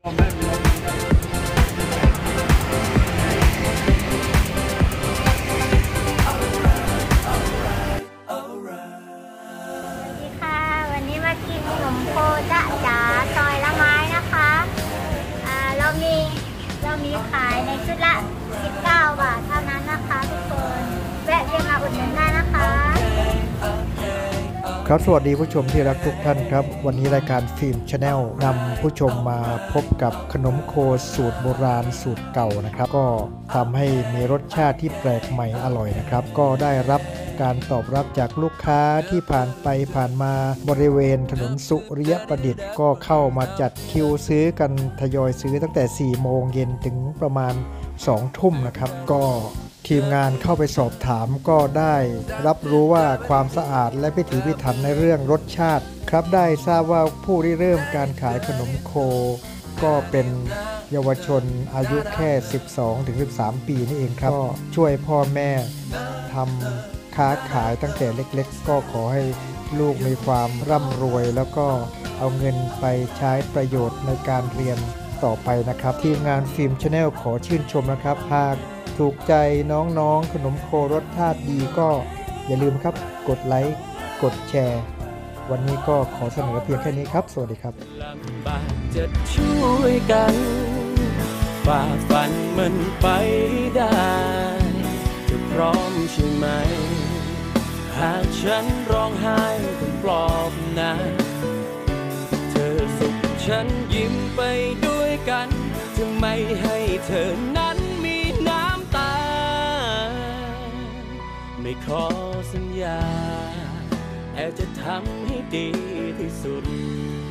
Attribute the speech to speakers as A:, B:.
A: ค่ะวันนี้มากินขนมโคจ๊ะจ๋าซอยละไม้นะคะเรามีขายในชุดละ19 บาทเท่านั้นนะคะทุกคนแวะเวียนมาอุดหนุนได้นะคะ
B: ครับสวัสดีผู้ชมที่รักทุกท่านครับวันนี้รายการฟิล์มชาแนลนำผู้ชมมาพบกับขนมโคสูตรโบราณสูตรเก่านะครับก็ทำให้มีรสชาติที่แปลกใหม่อร่อยนะครับก็ได้รับการตอบรับจากลูกค้าที่ผ่านไปผ่านมาบริเวณถนนสุริยประดิษฐ์ก็เข้ามาจัดคิวซื้อกันทยอยซื้อตั้งแต่4 โมงเย็นถึงประมาณ2 ทุ่มนะครับก็ทีมงานเข้าไปสอบถามก็ได้รับรู้ว่าความสะอาดและพิถีพิถันในเรื่องรสชาติครับได้ทราบว่าผู้ที่เริ่มการขายขนมโคก็เป็นเยาวชนอายุแค่ 12-13 ปีนี่เองครับก็ช่วยพ่อแม่ทำค้าขายตั้งแต่เล็กๆก็ขอให้ลูกมีความร่ำรวยแล้วก็เอาเงินไปใช้ประโยชน์ในการเรียนต่อไปนะครับทีมงานฟิล์มชาแนลขอชื่นชมนะครับหากถูกใจน้องๆขนมโครสชาติดีก็อย่าลืมครับกดไลค์กดแชร์วันนี้ก็ขอเสนอเพียงแค่นี้ครับสวัสดีครับ
C: ลำบากจะช่วยกันฝ่าฟันมันไปได้จะพร้อมใช่ไหมหากฉันร้องไห้ต้องปลอบนะเธอสุขฉันยิ้มไปด้วยกันจะไม่ให้เธอนั้นมีน้ำตาไม่ขอสัญญาแต่จะทำให้ดีที่สุด